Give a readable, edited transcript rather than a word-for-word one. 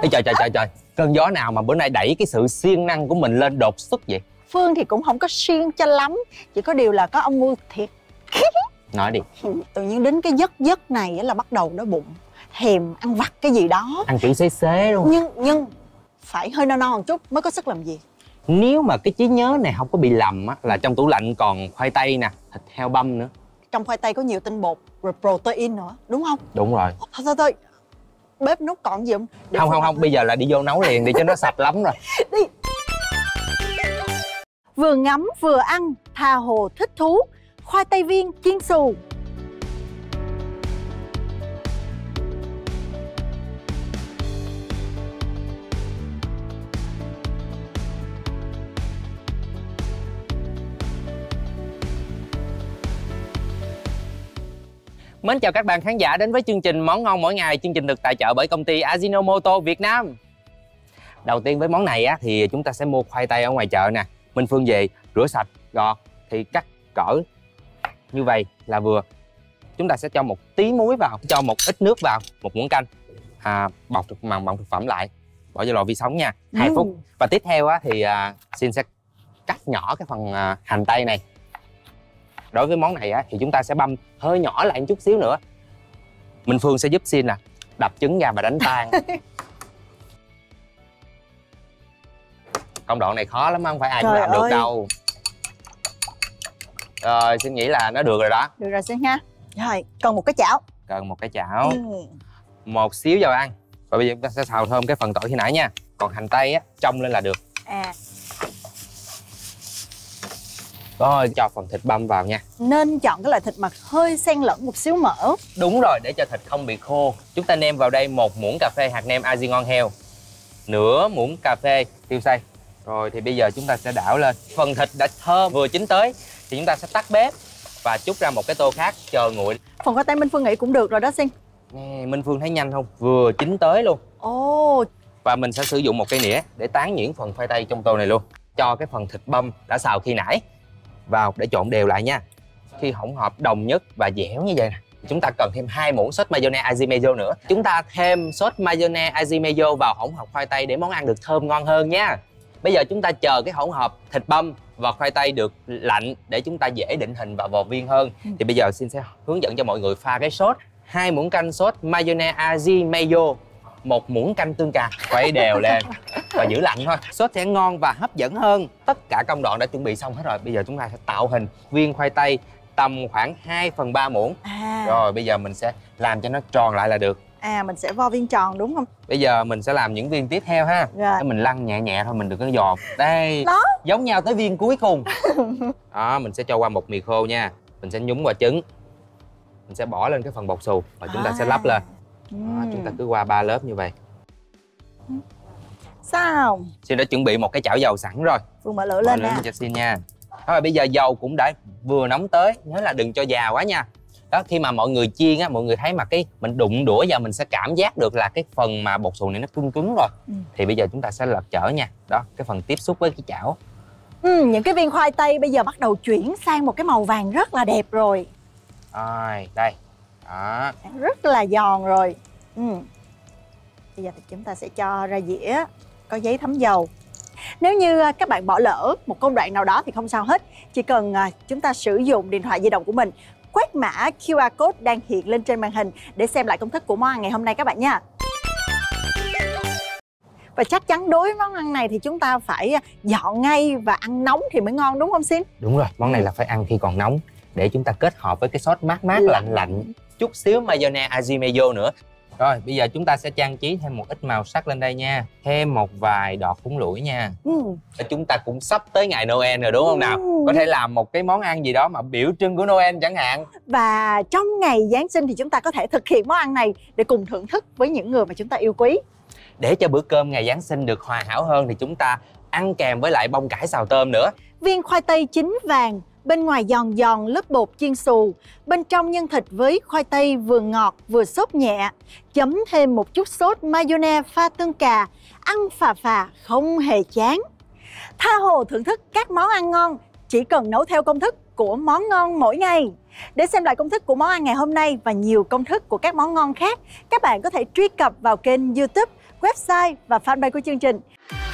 Ê, trời, cơn gió nào mà bữa nay đẩy cái sự siêng năng của mình lên đột xuất vậy? Phương thì cũng không có siêng cho lắm, chỉ có điều là có ông ngu thiệt. Nói đi. Tự nhiên đến cái giấc này là bắt đầu đói bụng, thèm ăn vặt cái gì đó. Ăn kiểu xế luôn. Nhưng phải hơi no một chút mới có sức làm việc. Nếu mà cái trí nhớ này không có bị lầm á, là trong tủ lạnh còn khoai tây nè, thịt heo băm nữa. Trong khoai tây có nhiều tinh bột rồi protein nữa, đúng không? Đúng rồi. Thôi, bếp nút còn gì không? Không, bây giờ là đi vô nấu liền đi cho nó sạch lắm rồi. Đi. Vừa ngắm vừa ăn, tha hồ thích thú. Khoai tây viên chiên xù. Mến chào các bạn khán giả đến với chương trình Món Ngon Mỗi Ngày. Chương trình được tài trợ bởi công ty Ajinomoto Việt Nam. Đầu tiên với món này á, thì chúng ta sẽ mua khoai tây ở ngoài chợ nè. Minh Phương về rửa sạch, gọt thì cắt cỡ như vậy là vừa. Chúng ta sẽ cho một tí muối vào, cho một ít nước vào, một muỗng canh, bọc màng bọc thực phẩm lại, bỏ vô lò vi sóng nha, 2 phút. Và tiếp theo á, thì Xin sẽ cắt nhỏ cái phần hành tây này. Đối với món này á, thì chúng ta sẽ băm hơi nhỏ lại một chút xíu nữa. Minh Phương sẽ giúp Xin đập trứng ra và đánh tan. Công đoạn này khó lắm, không phải ai cũng làm được đâu. Rồi, Xin nghĩ là nó được rồi đó. Được rồi Xin ha. Rồi, còn một cái chảo. Cần một cái chảo. Một xíu dầu ăn. Và bây giờ chúng ta sẽ xào thơm cái phần tỏi khi nãy nha. Còn hành tây á, trông lên là được. Rồi, cho phần thịt băm vào nha. Nên chọn cái loại thịt mà hơi xen lẫn một xíu mỡ. Đúng rồi, để cho thịt không bị khô. Chúng ta nêm vào đây 1 muỗng cà phê hạt nêm Aji ngon heo, nửa muỗng cà phê tiêu xay. Rồi thì bây giờ chúng ta sẽ đảo lên. Phần thịt đã thơm vừa chín tới thì chúng ta sẽ tắt bếp và trút ra một cái tô khác chờ nguội. Phần khoai tây Minh Phương nghĩ cũng được rồi đó Xin. Nè, Minh Phương thấy nhanh không? Vừa chín tới luôn. Và mình sẽ sử dụng một cây nĩa để tán nhuyễn phần khoai tây trong tô này luôn. Cho cái phần thịt băm đã xào khi nãy vào để trộn đều lại nha. Khi hỗn hợp đồng nhất và dẻo như vậy nè, chúng ta cần thêm 2 muỗng sốt mayonnaise Aji nữa. Chúng ta thêm sốt mayonnaise Aji vào hỗn hợp khoai tây để món ăn được thơm ngon hơn nha. Bây giờ chúng ta chờ cái hỗn hợp thịt băm và khoai tây được lạnh để chúng ta dễ định hình và vò viên hơn. Thì bây giờ Xin sẽ hướng dẫn cho mọi người pha cái sốt. 2 muỗng canh sốt mayonnaise Aji 1 muỗng canh tương cà, khuấy đều lên và giữ lạnh thôi. Sốt sẽ ngon và hấp dẫn hơn. Tất cả công đoạn đã chuẩn bị xong hết rồi. Bây giờ chúng ta sẽ tạo hình viên khoai tây tầm khoảng 2/3 muỗng. Rồi bây giờ mình sẽ làm cho nó tròn lại là được. Mình sẽ vo viên tròn đúng không? Bây giờ mình sẽ làm những viên tiếp theo ha. Rồi. Mình lăn nhẹ nhẹ thôi, mình đừng có giòn. Đây, đó, giống nhau tới viên cuối cùng. Đó, mình sẽ cho qua một mì khô nha. Mình sẽ nhúng qua trứng. Mình sẽ bỏ lên cái phần bột xù và chúng ta sẽ lắp lên. Đó, chúng ta cứ qua 3 lớp như vậy. Sao? Xin đã chuẩn bị một cái chảo dầu sẵn rồi. Phương mở lửa lên nè. Cho Xin nha. Rồi bây giờ dầu cũng đã vừa nóng tới, nhớ là đừng cho già quá nha. Đó, khi mà mọi người chiên á, mọi người thấy mà cái mình đụng đũa vào mình sẽ cảm giác được là cái phần mà bột xù này nó cứng cứng rồi. Thì bây giờ chúng ta sẽ lật chở nha. Đó, cái phần tiếp xúc với cái chảo. Những cái viên khoai tây bây giờ bắt đầu chuyển sang một cái màu vàng rất là đẹp rồi. Rồi, đây. Đó. Rất là giòn rồi. Bây giờ thì chúng ta sẽ cho ra dĩa có giấy thấm dầu. Nếu như các bạn bỏ lỡ một công đoạn nào đó thì không sao hết. Chỉ cần chúng ta sử dụng điện thoại di động của mình, quét mã QR code đang hiện lên trên màn hình để xem lại công thức của món ăn ngày hôm nay các bạn nha. Và chắc chắn đối với món ăn này thì chúng ta phải dọn ngay và ăn nóng thì mới ngon đúng không Xin? Đúng rồi, món này là phải ăn khi còn nóng để chúng ta kết hợp với cái sốt mát lạnh, chút xíu mayonnaise Aji nữa. Rồi, bây giờ chúng ta sẽ trang trí thêm một ít màu sắc lên đây nha. Thêm một vài đọt húng lủi nha. Chúng ta cũng sắp tới ngày Noel rồi đúng không nào? Có thể làm một cái món ăn gì đó mà biểu trưng của Noel chẳng hạn. Và trong ngày Giáng sinh thì chúng ta có thể thực hiện món ăn này để cùng thưởng thức với những người mà chúng ta yêu quý. Để cho bữa cơm ngày Giáng sinh được hoàn hảo hơn thì chúng ta ăn kèm với lại bông cải xào tôm nữa. Viên khoai tây chín vàng, bên ngoài giòn giòn lớp bột chiên xù, bên trong nhân thịt với khoai tây vừa ngọt vừa xốp nhẹ, chấm thêm một chút sốt mayonnaise pha tương cà, ăn phà phà không hề chán. Tha hồ thưởng thức các món ăn ngon, chỉ cần nấu theo công thức của món ngon mỗi ngày. Để xem lại công thức của món ăn ngày hôm nay và nhiều công thức của các món ngon khác, các bạn có thể truy cập vào kênh YouTube, website và fanpage của chương trình.